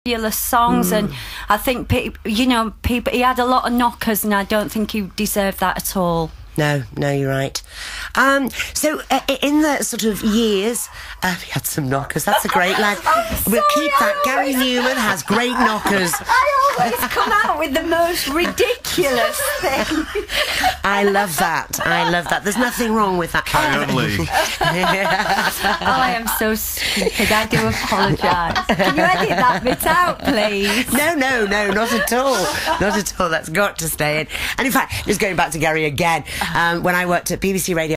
songs, and I think people, he had a lot of knockers, and I don't think he deserved that at all. No, you're right. So in the sort of years, he had some knockers. That's a great line. We'll keep that. Gary Numan has great knockers. I always come out with the most ridiculous thing. I love that. There's nothing wrong with that. Currently. I am so stupid. I do apologise. Can you edit that bit out, please? No, not at all. Not at all. That's got to stay in. And in fact, just going back to Gary again, when I worked at BBC Radio